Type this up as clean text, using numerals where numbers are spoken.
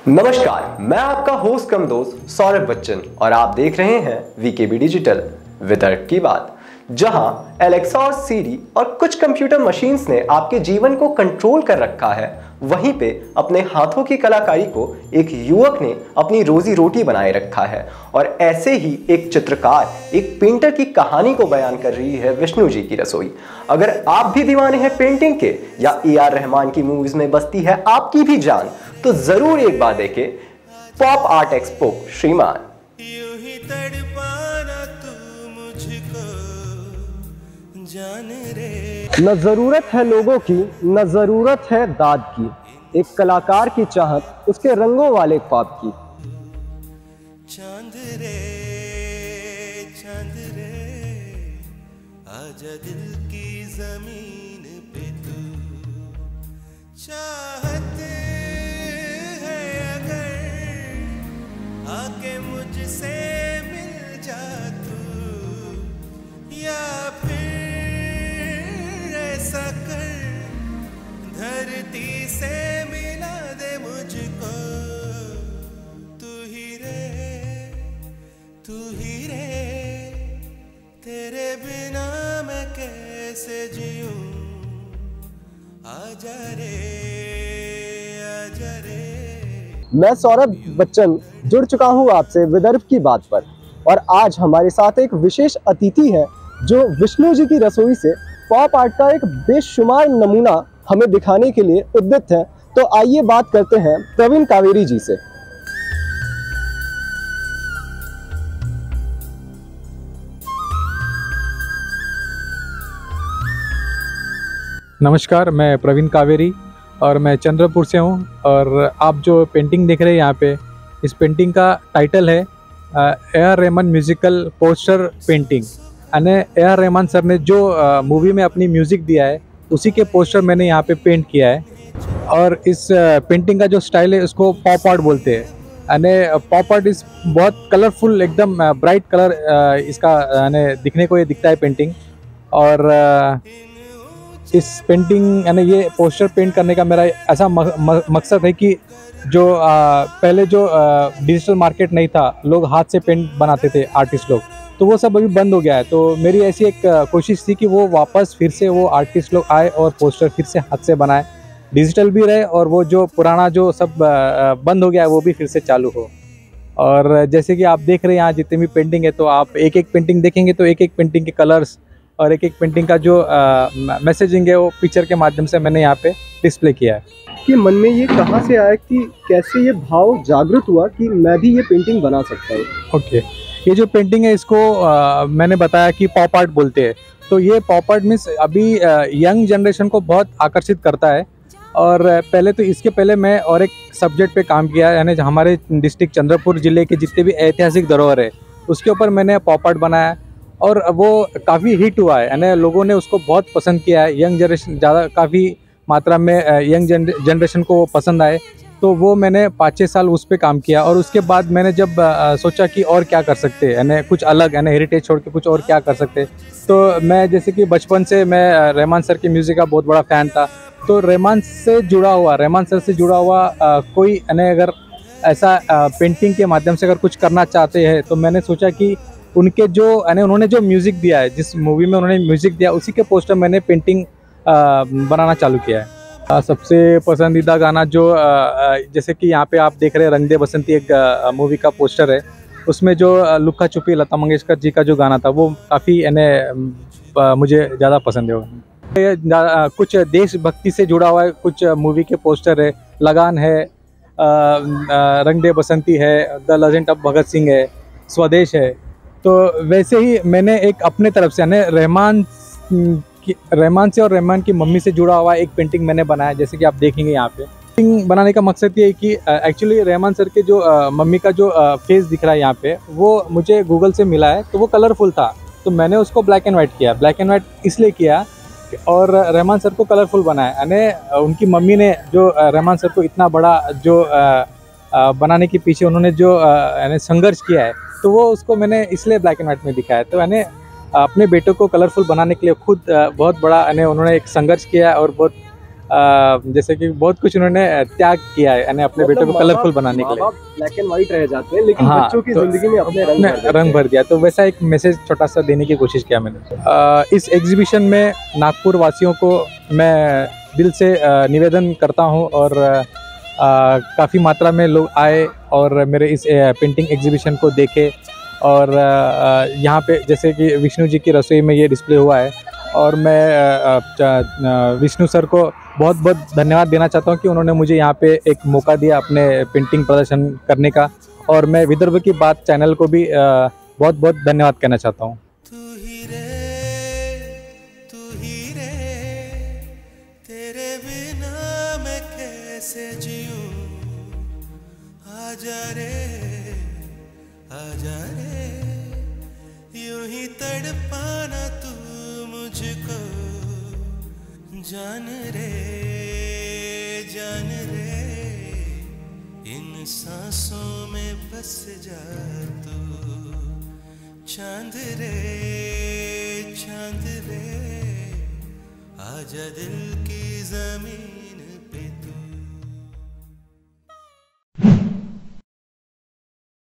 नमस्कार, मैं आपका होस्ट कम दोस्त सौरभ बच्चन और आप देख रहे हैं वीकेबी डिजिटल वितर्क की बात, जहां एलेक्सा और सीरी और कुछ कंप्यूटर मशीन्स ने आपके जीवन को कंट्रोल कर रखा है। वहीं पे अपने हाथों की कलाकारी को एक युवक ने अपनी रोजी रोटी बनाए रखा है और ऐसे ही एक चित्रकार, एक पेंटर की कहानी को बयान कर रही है विष्णु जी की रसोई। अगर आप भी दीवाने हैं पेंटिंग के या ए.आर. रहमान की मूवीज में बसती है आपकी भी जान, तो जरूर एक बार देखें पॉप आर्ट एक्सपो श्रीमान। न जरूरत है लोगों की, न जरूरत है दाद की, एक कलाकार की चाहत उसके रंगों वाले ख्वाब की। चांद रे आजा दिल की जमीन पे तू, चाहत है अगर आके मुझसे मिल जा तू, या फिर ऐसा कर धरती से मिला दे मुझको। तू ही रे तेरे बिना मैं कैसे जीऊं, आजा रे आजा रे। मैं सौरभ बच्चन जुड़ चुका हूँ आपसे विदर्भ की बात पर, और आज हमारे साथ एक विशेष अतिथि है जो विष्णु जी की रसोई से पॉप आर्ट का एक बेशुमार नमूना हमें दिखाने के लिए उद्यत है। तो आइए बात करते हैं प्रवीण कावेरी जी से। नमस्कार, मैं प्रवीण कावेरी और मैं चंद्रपुर से हूँ। और आप जो पेंटिंग देख रहे हैं यहाँ पे, इस पेंटिंग का टाइटल है A R. Rahman musical poster painting. यानी ए.आर. रहमान सर ने जो मूवी में अपनी म्यूज़िक दिया है उसी के पोस्टर मैंने यहाँ पे पेंट किया है। और इस पेंटिंग का जो स्टाइल है उसको पॉप आर्ट बोलते हैं। यानी पॉप आर्ट इस बहुत कलरफुल, एकदम ब्राइट कलर इसका यानी दिखने को ये दिखता है पेंटिंग। और इस पेंटिंग यानी ये पोस्टर पेंट करने का मेरा ऐसा मकसद है कि जो पहले जो डिजिटल मार्केट नहीं था, लोग हाथ से पेंट बनाते थे आर्टिस्ट लोग, तो वो सब अभी बंद हो गया है। तो मेरी ऐसी एक कोशिश थी कि वो वापस फिर से वो आर्टिस्ट लोग आए और पोस्टर फिर से हाथ से बनाए, डिजिटल भी रहे और वो जो पुराना जो सब बंद हो गया है वो भी फिर से चालू हो। और जैसे कि आप देख रहे हैं यहाँ जितनी भी पेंटिंग है, तो आप एक एक पेंटिंग देखेंगे तो एक एक पेंटिंग के कलर्स और एक एक पेंटिंग का जो मैसेजिंग है वो पिक्चर के माध्यम से मैंने यहाँ पे डिस्प्ले किया है। कि मन में ये कहाँ से आया, कि कैसे ये भाव जागृत हुआ कि मैं भी ये पेंटिंग बना सकता हूँ? ओके, ये जो पेंटिंग है इसको मैंने बताया कि पॉप आर्ट बोलते हैं। तो ये पॉप आर्ट मीन्स अभी यंग जनरेशन को बहुत आकर्षित करता है। और पहले तो इसके पहले मैं और एक सब्जेक्ट पे काम किया, यानी हमारे डिस्ट्रिक्ट चंद्रपुर ज़िले के जितने भी ऐतिहासिक धरोहर है उसके ऊपर मैंने पॉप आर्ट बनाया और वो काफ़ी हिट हुआ है। यानी लोगों ने उसको बहुत पसंद किया है। यंग जनरेशन ज़्यादा काफ़ी मात्रा में यंग जनरेशन को वो पसंद आए, तो वो मैंने 5-6 साल उस पर काम किया। और उसके बाद मैंने जब सोचा कि और क्या कर सकते हैं, यानी कुछ अलग, यानी हेरिटेज छोड़ के कुछ और क्या कर सकते, तो मैं जैसे कि बचपन से मैं रहमान सर की म्यूज़िक का बहुत बड़ा फ़ैन था। तो रहमान सर से जुड़ा हुआ कोई यानी अगर ऐसा पेंटिंग के माध्यम से अगर कुछ करना चाहते हैं, तो मैंने सोचा कि उनके जो यानी उन्होंने जो म्यूज़िक दिया है, जिस मूवी में उन्होंने म्यूज़िक दिया, उसी के पोस्टर मैंने पेंटिंग बनाना चालू किया है। सबसे पसंदीदा गाना जो जैसे कि यहाँ पे आप देख रहे हैं रंग दे बसंती, एक मूवी का पोस्टर है, उसमें जो लुक्का छुपी लता मंगेशकर जी का जो गाना था वो काफ़ी यानी मुझे ज़्यादा पसंद है। ये कुछ देशभक्ति से जुड़ा हुआ है, कुछ मूवी के पोस्टर है, लगान है, रंग दे बसंती है, The Legend of Bhagat Singh है, स्वदेश है। तो वैसे ही मैंने एक अपने तरफ से यानी रहमान से और रहमान की मम्मी से जुड़ा हुआ एक पेंटिंग मैंने बनाया, जैसे कि आप देखेंगे यहाँ पे। पेंटिंग बनाने का मकसद ये है कि एक्चुअली रहमान सर के जो मम्मी का जो फेस दिख रहा है यहाँ पे, वो मुझे गूगल से मिला है, तो वो कलरफुल था, तो मैंने उसको ब्लैक एंड वाइट किया। ब्लैक एंड वाइट इसलिए किया और रहमान सर को कलरफुल बनाया। यानी उनकी मम्मी ने जो रहमान सर को इतना बड़ा जो बनाने के पीछे उन्होंने जो यानी संघर्ष किया है, तो वो उसको मैंने इसलिए ब्लैक एंड वाइट में दिखाया। तो यानी अपने बेटों को कलरफुल बनाने के लिए खुद बहुत बड़ा यानी उन्होंने एक संघर्ष किया और बहुत जैसे कि बहुत कुछ उन्होंने त्याग किया है यानी अपने बेटे को कलरफुल बनाने के लिए। ब्लैक एंड व्हाइट रह जाते हैं, लेकिन हाँ, बच्चों की तो जिंदगी में अपने रंग भर देते रंग हैं। भर दिया, तो वैसा एक मैसेज छोटा सा देने की कोशिश किया मैंने। इस एग्जीबिशन में नागपुर वासियों को मैं दिल से निवेदन करता हूँ, और काफ़ी मात्रा में लोग आए और मेरे इस पेंटिंग एग्जीबिशन को देखे। और यहाँ पे जैसे कि विष्णु जी की रसोई में ये डिस्प्ले हुआ है, और मैं विष्णु सर को बहुत बहुत धन्यवाद देना चाहता हूँ कि उन्होंने मुझे यहाँ पे एक मौका दिया अपने पेंटिंग प्रदर्शन करने का। और मैं विदर्भ की बात चैनल को भी बहुत बहुत धन्यवाद कहना चाहता हूँ। तू ही रे तेरे बिना मैं कैसे जीऊं, आजा रे यूं ही तड़पाना तू मुझको, जान रे इन सांसों में बस जा तू, चांद रे आजा दिल की ज़मीं